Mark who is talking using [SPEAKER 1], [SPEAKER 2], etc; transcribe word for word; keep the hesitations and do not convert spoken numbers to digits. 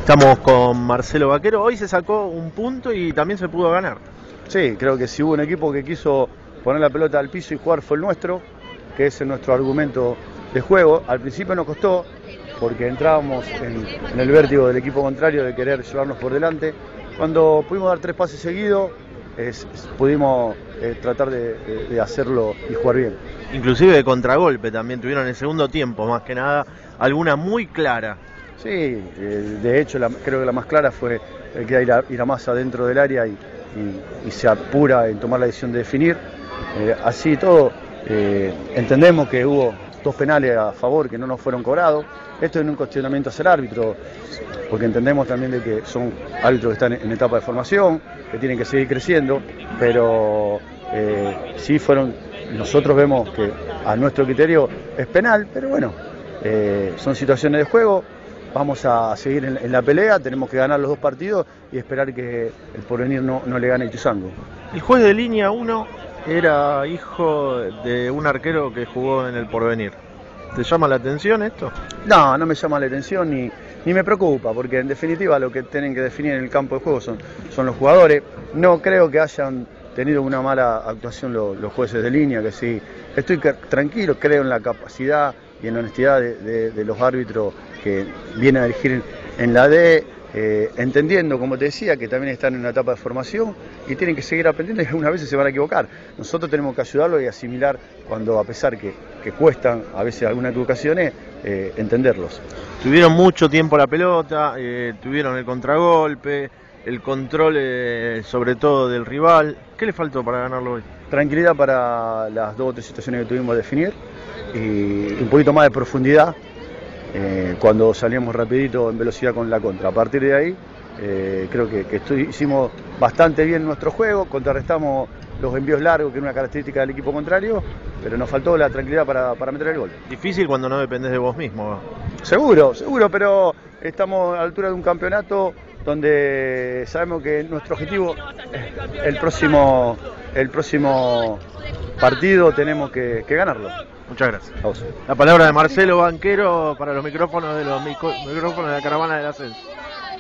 [SPEAKER 1] Estamos con Marcelo Vaquero. Hoy se sacó un punto y también se pudo ganar.
[SPEAKER 2] Sí, creo que si hubo un equipo que quiso poner la pelota al piso y jugar fue el nuestro, que es nuestro argumento de juego. Al principio nos costó porque entrábamos en, en el vértigo del equipo contrario de querer llevarnos por delante. Cuando pudimos dar tres pases seguidos, es, es, pudimos eh, tratar de, de, de hacerlo y jugar bien.
[SPEAKER 1] Inclusive de contragolpe también tuvieron en el segundo tiempo, más que nada, alguna muy clara.
[SPEAKER 2] Sí, eh, de hecho la, creo que la más clara fue el que ir a, ir a más adentro del área y, y, y se apura en tomar la decisión de definir. Eh, así todo, eh, entendemos que hubo dos penales a favor que no nos fueron cobrados. Esto es un cuestionamiento hacia el árbitro, porque entendemos también de que son árbitros que están en etapa de formación, que tienen que seguir creciendo, pero eh, sí fueron, nosotros vemos que a nuestro criterio es penal, pero bueno, eh, son situaciones de juego. Vamos a seguir en, en la pelea, tenemos que ganar los dos partidos y esperar que el Porvenir no, no le gane a Ituzaingó.
[SPEAKER 1] El juez de línea uno era hijo de un arquero que jugó en el Porvenir. ¿Te llama la atención esto?
[SPEAKER 2] No, no me llama la atención ni, ni me preocupa, porque en definitiva lo que tienen que definir en el campo de juego son, son los jugadores. No creo que hayan tenido una mala actuación los, los jueces de línea, que sí. Estoy tranquilo, creo en la capacidad y en la honestidad de, de, de los árbitros que vienen a dirigir en la D, eh, entendiendo, como te decía, que también están en una etapa de formación y tienen que seguir aprendiendo y algunas veces se van a equivocar. Nosotros tenemos que ayudarlos y asimilar cuando, a pesar que, que cuestan a veces algunas equivocaciones, eh, entenderlos.
[SPEAKER 1] Tuvieron mucho tiempo la pelota, eh, tuvieron el contragolpe, el control eh, sobre todo del rival. ¿Qué le faltó para ganarlo hoy?
[SPEAKER 2] Tranquilidad para las dos o tres situaciones que tuvimos que definir y un poquito más de profundidad eh, cuando salíamos rapidito en velocidad con la contra. A partir de ahí eh, creo que, que estoy, hicimos bastante bien nuestro juego, contrarrestamos los envíos largos, que es una característica del equipo contrario, pero nos faltó la tranquilidad para, para meter el gol.
[SPEAKER 1] Difícil cuando no dependés de vos mismo.
[SPEAKER 2] Seguro, seguro, pero estamos a la altura de un campeonato donde sabemos que nuestro objetivo es el próximo, el próximo partido tenemos que, que ganarlo.
[SPEAKER 1] Muchas gracias. La palabra de Marcelo Vaquero para los micrófonos de los micrófonos de la Caravana del Ascenso.